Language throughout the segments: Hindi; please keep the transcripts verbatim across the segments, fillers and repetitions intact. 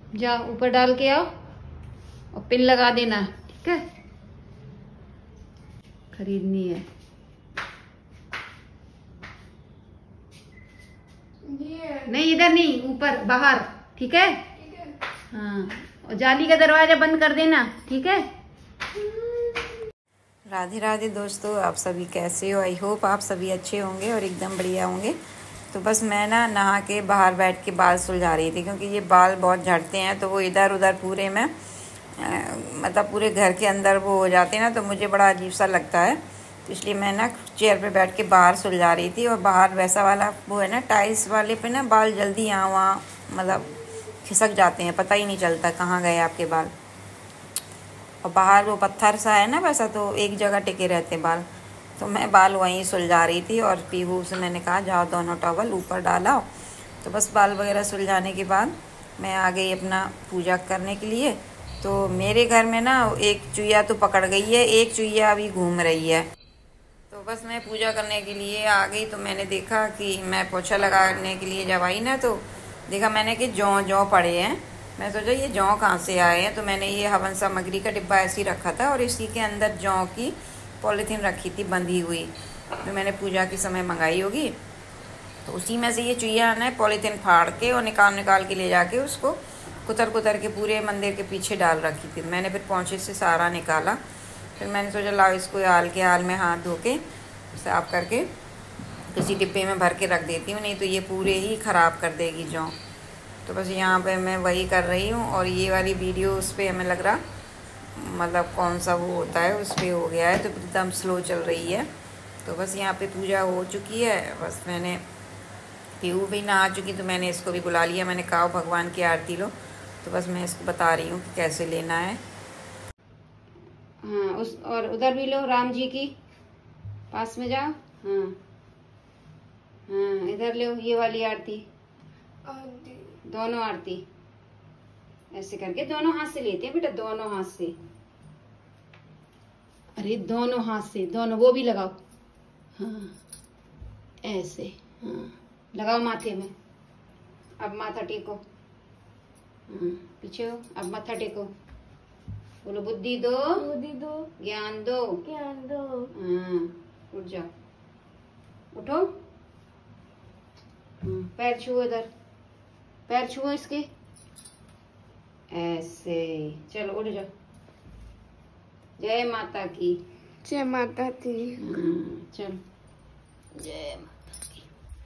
जा ऊपर डाल के आओ और पिन लगा देना, ठीक है। खरीदनी है नहीं, इधर नहीं, ऊपर बाहर, ठीक है। हाँ, और जाली का दरवाजा बंद कर देना, ठीक है। राधे राधे दोस्तों, आप सभी कैसे हो? आई होप आप सभी अच्छे होंगे और एकदम बढ़िया होंगे। तो बस मैं ना नहा के बाहर बैठ के बाल सुलझा रही थी, क्योंकि ये बाल बहुत झड़ते हैं, तो वो इधर उधर पूरे में मतलब पूरे घर के अंदर वो हो जाते हैं ना, तो मुझे बड़ा अजीब सा लगता है। तो इसलिए मैं ना चेयर पे बैठ के बाहर सुलझा रही थी। और बाहर वैसा वाला वो है ना, टाइल्स वाले पे ना बाल जल्दी यहाँ वहाँ मतलब खिसक जाते हैं, पता ही नहीं चलता कहाँ गए आपके बाल। और बाहर वो पत्थर सा है ना वैसा, तो एक जगह टिके रहते बाल। तो मैं बाल वहीं सुलझा रही थी और पीहू से मैंने कहा जाओ दोनों टॉवल ऊपर डालाओ। तो बस बाल वगैरह सुलझाने के बाद मैं आ गई अपना पूजा करने के लिए। तो मेरे घर में ना एक चुईया तो पकड़ गई है, एक चुईया अभी घूम रही है। तो बस मैं पूजा करने के लिए आ गई। तो मैंने देखा कि मैं पोछा लगाने के लिए जब आई ना, तो देखा मैंने कि जौ जौ पड़े हैं। मैं सोचा ये जौ कहाँ से आए हैं। तो मैंने ये हवन सामग्री का डिब्बा ऐसे ही रखा था और इसी के अंदर जौ की पॉलीथीन रखी थी बंधी हुई, जो मैंने पूजा के समय मंगाई होगी। तो उसी में से ये चुईया ने पॉलीथीन फाड़ के और निकाल निकाल के ले जाके उसको कुतर कुतर के पूरे मंदिर के पीछे डाल रखी थी। मैंने फिर पोंछे से सारा निकाला। फिर मैंने सोचा लाओ इसको हाल के हाल में हाथ धो के साफ करके किसी डिब्बे में भर के रख देती हूँ, नहीं तो ये पूरे ही ख़राब कर देगी जौ। तो बस यहाँ पे मैं वही कर रही हूँ। और ये वाली वीडियो उस पर हमें लग रहा मतलब कौन सा वो होता है उस पर हो गया है, तो एकदम स्लो चल रही है। तो बस यहाँ पे पूजा हो चुकी है। बस मैंने पीहू भी नहा चुकी, तो मैंने इसको भी बुला लिया। मैंने कहा भगवान की आरती लो। तो बस मैं इसको बता रही हूँ कि कैसे लेना है। हाँ, उस और उधर भी लो, राम जी की पास में जाओ। हाँ हाँ, इधर लो ये वाली आरती, दोनों आरती ऐसे करके दोनों हाथ से लेते हैं बेटा, दोनों हाथ से। अरे दोनों हाथ से, दोनों वो भी लगाओ। हाँ ऐसे, हाँ लगाओ माथे में। अब माथा टेको, हाँ पीछे हो। अब माथा टेको, बोलो बुद्धि दो, बुद्धि दो, ज्ञान दो, ज्ञान दो। हाँ उठ जाओ, उठो। हाँ, पैर छुओ, इधर पैर छुओ इसके, ऐसे। चलो उठ जाओ। जय माता की, जय माता दी। हाँ चलो, जय माता की।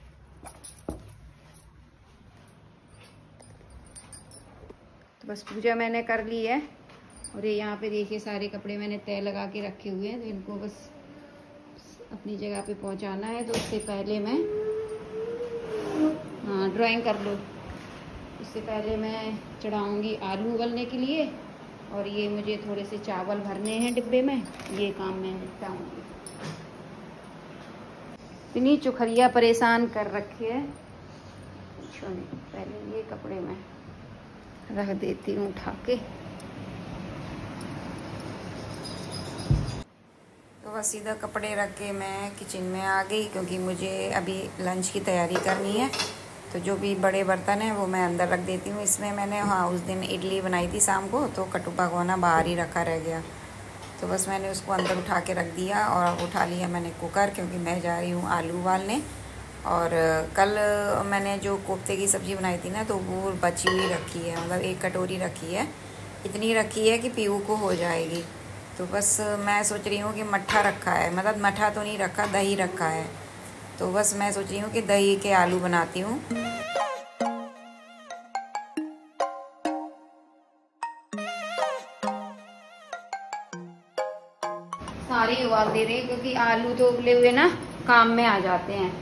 तो बस पूजा मैंने कर ली है। और ये यहाँ पे देखिए सारे कपड़े मैंने तय लगा के रखे हुए हैं, तो इनको बस अपनी जगह पे पहुँचाना है। तो उससे पहले मैं हाँ ड्राइंग कर लो। उससे पहले मैं चढ़ाऊँगी आलू उबलने के लिए, और ये मुझे थोड़े से चावल भरने हैं डिब्बे में, ये काम मैं निपटाऊँगी। इतनी चुखरिया परेशान कर रखी है, पहले ये कपड़े में रख देती हूँ उठा के। तो बस सीधा कपड़े रख के मैं किचन में आ गई, क्योंकि मुझे अभी लंच की तैयारी करनी है। तो जो भी बड़े बर्तन हैं वो मैं अंदर रख देती हूँ। इसमें मैंने हाँ उस दिन इडली बनाई थी शाम को, तो कटु भगोना बाहर ही रखा रह गया। तो बस मैंने उसको अंदर उठा के रख दिया। और उठा लिया मैंने कुकर, क्योंकि मैं जा रही हूँ आलू उबालने। और कल मैंने जो कोफ्ते की सब्ज़ी बनाई थी ना, तो वो बची हुई रखी है, मतलब एक कटोरी रखी है। इतनी रखी है कि पीहू को हो जाएगी। तो बस मैं सोच रही हूँ कि मट्ठा रखा है, मतलब मट्ठा तो नहीं रखा, दही रखा है। तो बस मैं सोच रही हूँ कि दही के आलू बनाती हूँ। सारे उबाल दे रहे हैं, क्योंकि आलू तो उबले हुए ना काम में आ जाते हैं।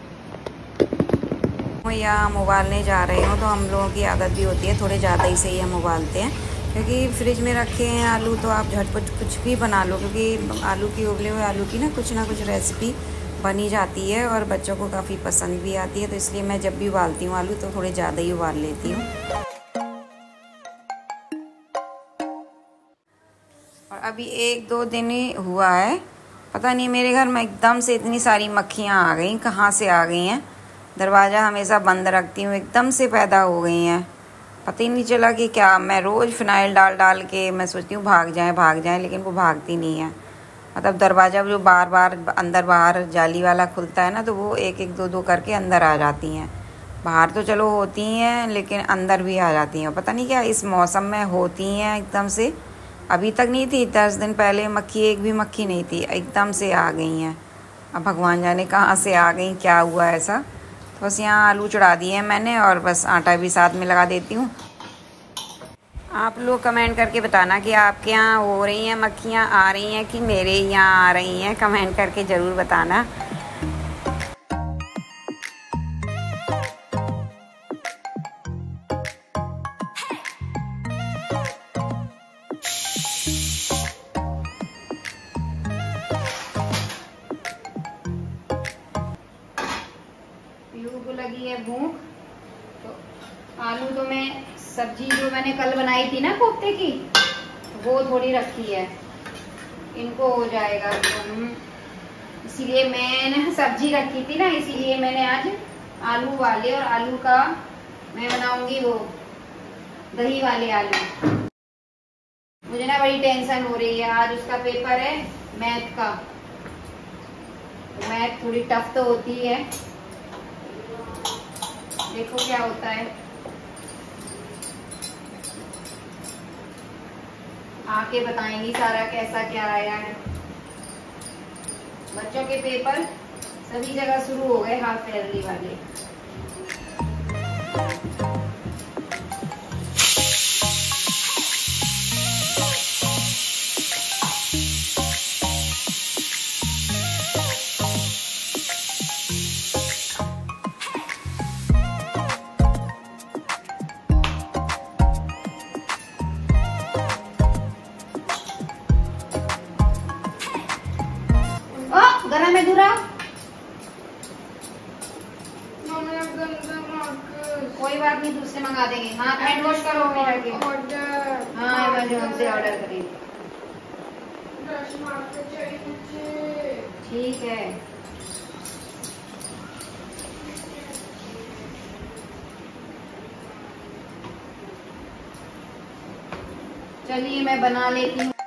या हम उबालने जा रहे हो तो हम लोगों की आदत भी होती है थोड़े ज़्यादा ही से ही हम उबालते हैं, क्योंकि फ्रिज में रखे हैं आलू तो आप झटपट कुछ भी बना लो। क्योंकि आलू की उबले हुए आलू की ना कुछ ना कुछ रेसिपी बनी जाती है और बच्चों को काफ़ी पसंद भी आती है। तो इसलिए मैं जब भी उबालती हूँ आलू तो थोड़े ज़्यादा ही उबाल लेती हूँ। और अभी एक दो दिन ही हुआ है, पता नहीं मेरे घर में एकदम से इतनी सारी मक्खियाँ आ गई, कहाँ से आ गई हैं। दरवाज़ा हमेशा बंद रखती हूँ, एकदम से पैदा हो गई हैं, पता ही नहीं चला कि क्या, मैं रोज़ फिनाइल डाल डाल के मैं सोचती हूँ भाग जाएं भाग जाएं, लेकिन वो भागती नहीं है। मतलब दरवाज़ा जो बार बार अंदर बाहर जाली वाला खुलता है ना, तो वो एक एक दो दो करके अंदर आ जाती हैं। बाहर तो चलो होती हैं, लेकिन अंदर भी आ जाती हैं। पता नहीं क्या इस मौसम में होती हैं एकदम से। अभी तक नहीं थी, दस दिन पहले मक्खी, एक भी मक्खी नहीं थी, एकदम से आ गई हैं। अब भगवान जाने कहाँ से आ गई, क्या हुआ ऐसा। तो बस यहाँ आलू चढ़ा दिए हैं मैंने, और बस आटा भी साथ में लगा देती हूँ। आप लोग कमेंट करके बताना कि आपके यहाँ हो रही हैं मक्खियाँ, आ रही हैं कि मेरे यहाँ आ रही हैं। कमेंट करके ज़रूर बताना। पीहू को लगी है भूख, तो आलू तो मैं सब्जी जो मैंने कल बनाई थी ना कोफ्ते की, वो थोड़ी रखी है, इनको हो जाएगा। तो इसीलिए मैंने सब्जी रखी थी ना, इसीलिए मैंने आज आलू वाले, और आलू का मैं बनाऊंगी वो दही वाले आलू। मुझे ना बड़ी टेंशन हो रही है, आज उसका पेपर है मैथ का। मैथ थोड़ी टफ तो होती है, देखो क्या होता है। आके बताएंगी सारा कैसा क्या आया है। बच्चों के पेपर सभी जगह शुरू हो गए, हाफ ईयरली वाले। गरम है दूरा, कोई बात नहीं, दूसरे मंगा देंगे। हाँ हैंड वॉश करो मेरा के। हाँ इमरजेंसी ऑर्डर करें, ठीक है। चलिए मैं बना लेती हूँ।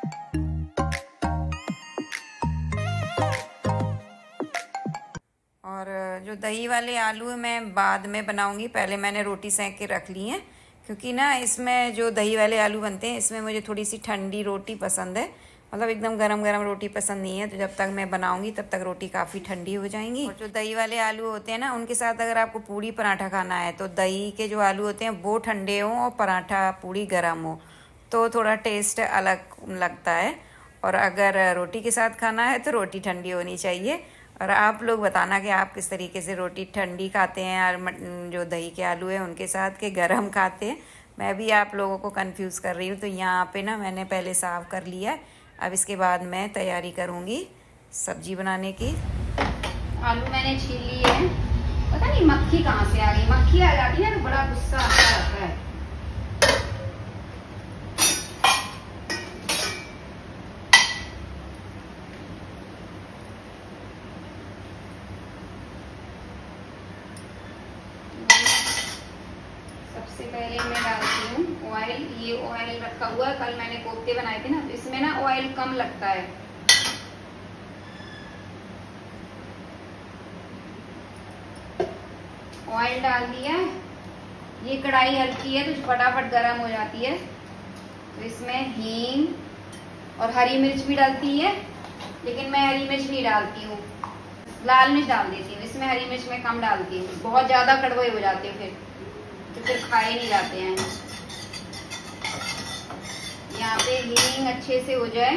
और जो दही वाले आलू है मैं बाद में बनाऊंगी, पहले मैंने रोटी सेंक के रख ली है, क्योंकि ना इसमें जो दही वाले आलू बनते हैं इसमें मुझे थोड़ी सी ठंडी रोटी पसंद है। मतलब एकदम गरम गरम रोटी पसंद नहीं है, तो जब तक मैं बनाऊंगी तब तक रोटी काफ़ी ठंडी हो जाएंगी। और जो दही वाले आलू होते हैं ना, उनके साथ अगर आपको पूड़ी पराठा खाना है तो दही के जो आलू होते हैं वो ठंडे हों और पराठा पूड़ी गर्म हो, तो थोड़ा टेस्ट अलग लगता है। और अगर रोटी के साथ खाना है तो रोटी ठंडी होनी चाहिए। और आप लोग बताना कि आप किस तरीके से रोटी ठंडी खाते हैं, और जो दही के आलू है उनके साथ के गरम खाते हैं। मैं भी आप लोगों को कंफ्यूज कर रही हूँ। तो यहाँ पे ना मैंने पहले साफ़ कर लिया है, अब इसके बाद मैं तैयारी करूँगी सब्जी बनाने की। आलू मैंने छील लिए हैं। पता नहीं मक्खी कहाँ से आ गई, मक्खी आ जाती है ना तो बड़ा गुस्सा आता रहता है। सबसे पहले मैं डालती हूँ ऑयल। ये ऑयल रखा हुआ है, कल मैंने कोफ्ते बनाए थे ना, तो इसमें ना ऑयल कम लगता है। ऑयल डाल दिया। ये कढ़ाई हल्की है तो फटाफट गर्म हो जाती है। तो इसमें हींग और हरी मिर्च भी डालती है, लेकिन मैं हरी मिर्च नहीं डालती हूँ, लाल मिर्च डाल देती हूँ। इसमें हरी मिर्च मैं कम डालती हूँ, बहुत ज्यादा कड़वे हो जाते हैं फिर, तो फिर खाए नहीं जाते हैं। यहाँ पे हींग अच्छे से हो जाए,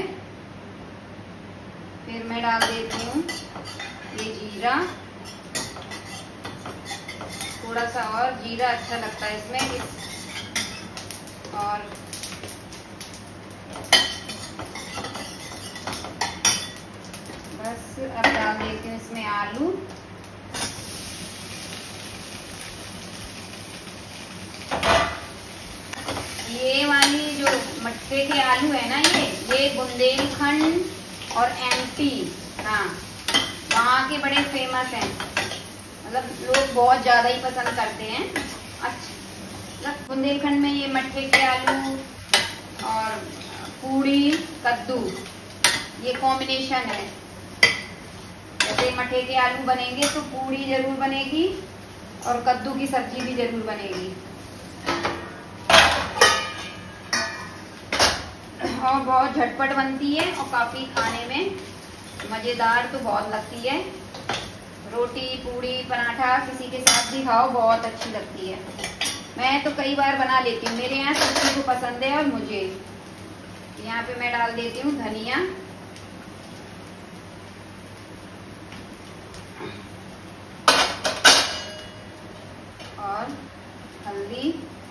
फिर मैं डाल देती हूँ ये जीरा, थोड़ा सा और जीरा अच्छा लगता है इसमें। और बस अब डाल देती हूँ इसमें आलू। ये वाली जो मटके के आलू है ना, ये ये बुंदेलखंड और एमपी, हाँ वहाँ के बड़े फेमस हैं। मतलब लोग बहुत ज्यादा ही पसंद करते हैं। अच्छा बुंदेलखंड में ये मट्ठे के आलू और पूड़ी कद्दू ये कॉम्बिनेशन है। जैसे मट्ठे के आलू बनेंगे तो पूड़ी जरूर बनेगी और कद्दू की सब्जी भी जरूर बनेगी और बहुत झटपट बनती है और काफी खाने में मजेदार तो बहुत लगती है। रोटी पूड़ी पराठा किसी के साथ भी खाओ बहुत अच्छी लगती है। मैं तो कई बार बना लेती हूँ, मेरे यहाँ सबको को पसंद है और मुझे। यहाँ पे मैं डाल देती हूँ धनिया और हल्दी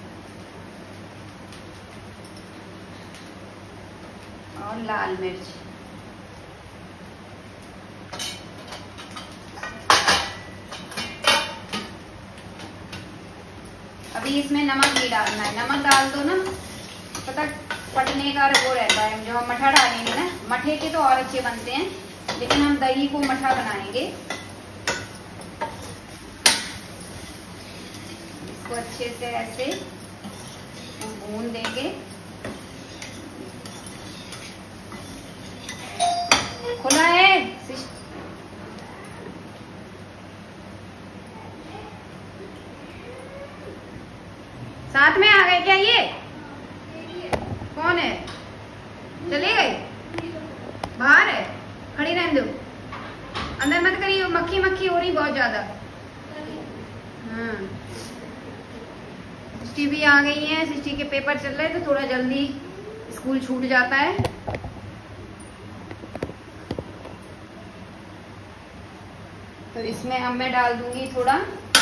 और लाल मिर्च। अभी इसमें नमक नहीं डालना है, नमक डाल दो ना पता फटने का वो रहता है। जो हम मठा डालेंगे ना, मठे के तो और अच्छे बनते हैं, लेकिन हम दही को मठा बनाएंगे। इसको अच्छे से ऐसे भून देंगे। खुला है साथ में आ गए क्या? ये कौन है? चले गए? बाहर है, खड़ी रहने दो, अंदर मत करिए, मक्खी मक्खी हो रही बहुत ज्यादा। हाँ सिस्टी भी आ गई है, सिस्टी के पेपर चल रहे तो थोड़ा जल्दी स्कूल छूट जाता है। तो इसमें अब मैं डाल दूंगी थोड़ा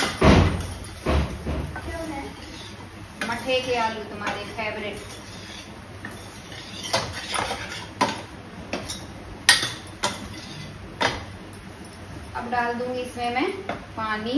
मठे के आलू, तुम्हारे फेवरेट। अब डाल दूंगी इसमें मैं पानी।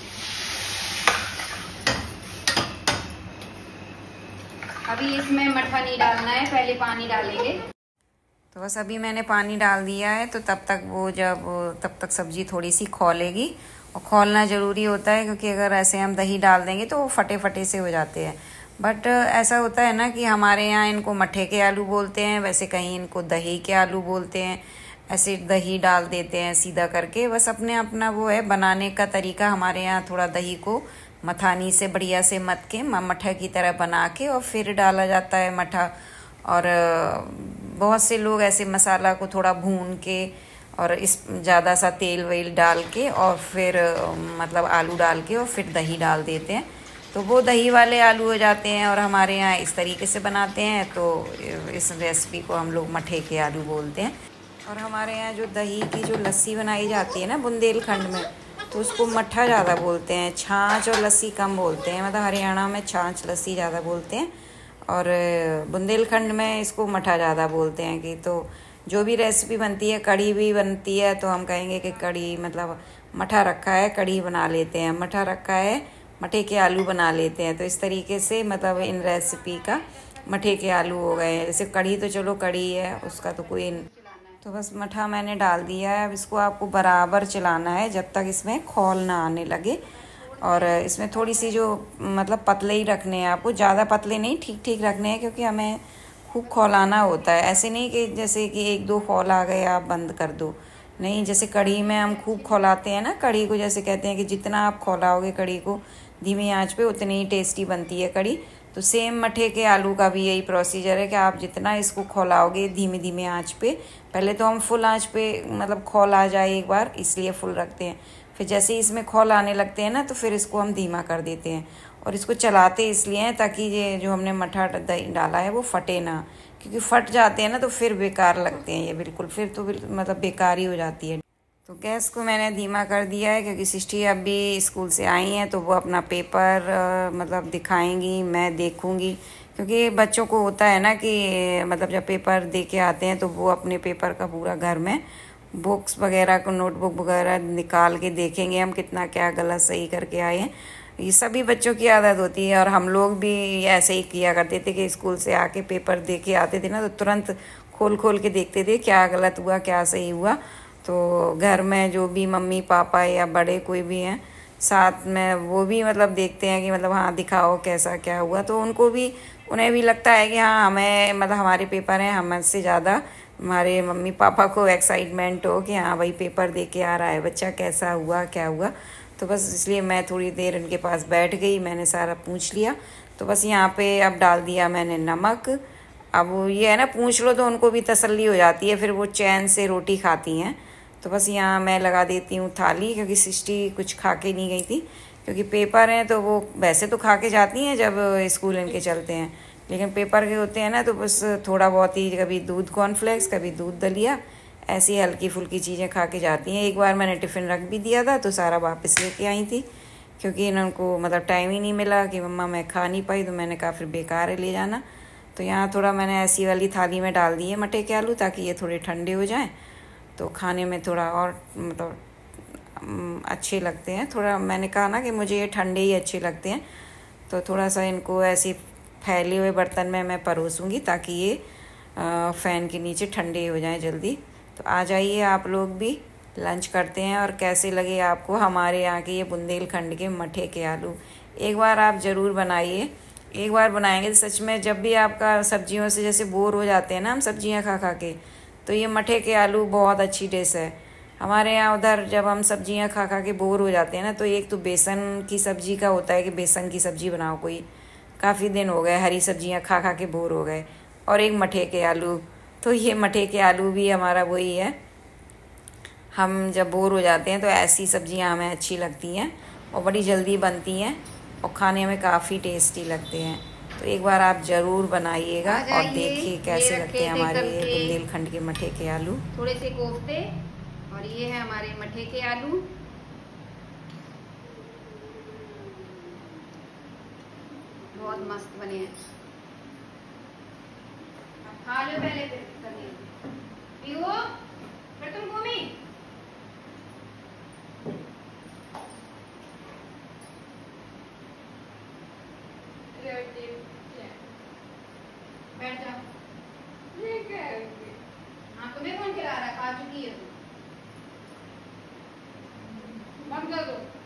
अभी इसमें मठा नहीं डालना है, पहले पानी डालेंगे। तो बस अभी मैंने पानी डाल दिया है, तो तब तक वो जब तब तक सब्जी थोड़ी सी खौलेगी। और खौलना ज़रूरी होता है, क्योंकि अगर ऐसे हम दही डाल देंगे तो वो फटे फटे से हो जाते हैं। बट ऐसा होता है ना कि हमारे यहाँ इनको मट्ठे के आलू बोलते हैं, वैसे कहीं इनको दही के आलू बोलते हैं। ऐसे दही डाल देते हैं सीधा करके, बस अपने अपना वो है बनाने का तरीका। हमारे यहाँ थोड़ा दही को मथानी से बढ़िया से मथ के मठा की तरह बना के और फिर डाला जाता है मठा। और बहुत से लोग ऐसे मसाला को थोड़ा भून के और इस ज़्यादा सा तेल वेल डाल के और फिर मतलब आलू डाल के और फिर दही डाल देते हैं, तो वो दही वाले आलू हो जाते हैं। और हमारे यहाँ इस तरीके से बनाते हैं, तो इस रेसिपी को हम लोग मठे के आलू बोलते हैं। और हमारे यहाँ जो दही की जो लस्सी बनाई जाती है ना बुंदेलखंड में, तो उसको मट्ठा ज़्यादा बोलते हैं, छाछ और लस्सी कम बोलते हैं। मतलब हरियाणा में छाछ लस्सी ज़्यादा बोलते हैं और बुंदेलखंड में इसको मठा ज़्यादा बोलते हैं। कि तो जो भी रेसिपी बनती है, कढ़ी भी बनती है तो हम कहेंगे कि कढ़ी मतलब मठा रखा है कढ़ी बना लेते हैं, मठा रखा है मठे के आलू बना लेते हैं। तो इस तरीके से मतलब इन रेसिपी का मठे के आलू हो गए। जैसे कढ़ी तो चलो कढ़ी है, उसका तो कोई। तो बस मठा मैंने डाल दिया है। अब इसको आपको बराबर चलाना है जब तक इसमें खौल ना आने लगे। और इसमें थोड़ी सी जो मतलब पतले ही रखने हैं आपको, ज़्यादा पतले नहीं, ठीक ठीक रखने हैं, क्योंकि हमें खूब खौलाना होता है। ऐसे नहीं कि जैसे कि एक दो खौल आ गए आप बंद कर दो, नहीं। जैसे कढ़ी में हम खूब खौलाते हैं ना कढ़ी को, जैसे कहते हैं कि जितना आप खौलाओगे कढ़ी को धीमी आंच पे उतनी ही टेस्टी बनती है कढ़ी। तो सेम मठे के आलू का भी यही प्रोसीजर है कि आप जितना इसको खौलाओगे धीमी धीमी आंच पे, पहले तो हम फुल आंच पे मतलब खौल आ जाए एक बार इसलिए फुल रखते हैं, फिर जैसे ही इसमें खौल आने लगते हैं ना तो फिर इसको हम धीमा कर देते हैं। और इसको चलाते इसलिए हैं ताकि ये जो हमने मठा डाला है वो फटे ना, क्योंकि फट जाते हैं ना तो फिर बेकार लगते हैं ये, बिल्कुल फिर तो मतलब बेकार ही हो जाती है। तो गैस को मैंने धीमा कर दिया है, क्योंकि सिस्टी अभी स्कूल से आई हैं तो वो अपना पेपर आ, मतलब दिखाएंगी, मैं देखूंगी। क्योंकि बच्चों को होता है ना कि मतलब जब पेपर दे के आते हैं तो वो अपने पेपर का पूरा घर में बुक्स वगैरह को नोटबुक वगैरह निकाल के देखेंगे हम कितना क्या गलत सही करके आए हैं। ये सभी बच्चों की आदत होती है और हम लोग भी ऐसे ही किया करते थे कि स्कूल से आके पेपर दे के आते थे ना तो तुरंत खोल खोल के देखते थे क्या गलत हुआ क्या सही हुआ। तो घर में जो भी मम्मी पापा या बड़े कोई भी हैं साथ में वो भी मतलब देखते हैं कि मतलब हाँ दिखाओ कैसा क्या हुआ, तो उनको भी उन्हें भी लगता है कि हाँ हमें मतलब हमारे पेपर हैं, हमसे ज़्यादा हमारे मम्मी पापा को एक्साइटमेंट हो कि हाँ भाई पेपर दे के आ रहा है बच्चा, कैसा हुआ क्या हुआ। तो बस इसलिए मैं थोड़ी देर उनके पास बैठ गई, मैंने सारा पूछ लिया। तो बस यहाँ पे अब डाल दिया मैंने नमक। अब ये है ना, पूछ लो तो उनको भी तसल्ली हो जाती है, फिर वो चैन से रोटी खाती हैं। तो बस यहाँ मैं लगा देती हूँ थाली, क्योंकि सृष्टि कुछ खा के नहीं गई थी, क्योंकि पेपर हैं तो वो वैसे तो खा के जाती हैं जब स्कूल इनके चलते हैं, लेकिन पेपर के होते हैं ना तो बस थोड़ा बहुत ही, कभी दूध कॉर्नफ्लेक्स, कभी दूध दलिया, ऐसी हल्की फुल्की चीज़ें खा के जाती हैं। एक बार मैंने टिफ़िन रख भी दिया था तो सारा वापस लेके आई थी, क्योंकि इनको मतलब टाइम ही नहीं मिला कि मम्मा मैं खा नहीं पाई, तो मैंने कहा फिर बेकार है ले जाना। तो यहाँ थोड़ा मैंने ऐसी वाली थाली में डाल दिए मटर के आलू, ताकि ये थोड़े ठंडे हो जाएं तो खाने में थोड़ा और मतलब अच्छे लगते हैं। थोड़ा मैंने कहा ना कि मुझे ये ठंडे ही अच्छे लगते हैं, तो थोड़ा सा इनको ऐसे फैले हुए बर्तन में मैं परोसूँगी ताकि ये फ़ैन के नीचे ठंडे हो जाएं जल्दी। तो आ जाइए आप लोग भी, लंच करते हैं। और कैसे लगे आपको हमारे यहाँ के ये बुंदेलखंड के मठे के आलू, एक बार आप ज़रूर बनाइए। एक बार बनाएंगे तो सच में जब भी आपका सब्जियों से जैसे बोर हो जाते हैं ना हम सब्जियां खा खा के, तो ये मठे के आलू बहुत अच्छी डिश है। हमारे यहाँ उधर जब हम सब्जियां खा खा के बोर हो जाते हैं ना, तो एक तो बेसन की सब्ज़ी का होता है कि बेसन की सब्ज़ी बनाओ कोई, काफ़ी दिन हो गए हरी सब्जियां खा खा के बोर हो गए, और एक मठे के आलू। तो ये मठे के आलू भी हमारा वही है, हम जब बोर हो जाते हैं तो ऐसी सब्जियां हमें अच्छी लगती हैं और बड़ी जल्दी बनती हैं और खाने में काफ़ी टेस्टी लगते हैं। तो एक बार आप ज़रूर बनाइएगा और देखिए कैसे लगते हैं हमारे ये बुंदेलखंड के मठे के आलू। थोड़े से कोफ्ते, और ये है हमारे मठे के आलू। बहुत मस्त बने हैं, खा लो पहले फिर पियो, फिर तुम घूमी। बैठ जाओ। हाँ तुम्हें कौन खिला रहा है, खा चुकी है, बंद कर दो।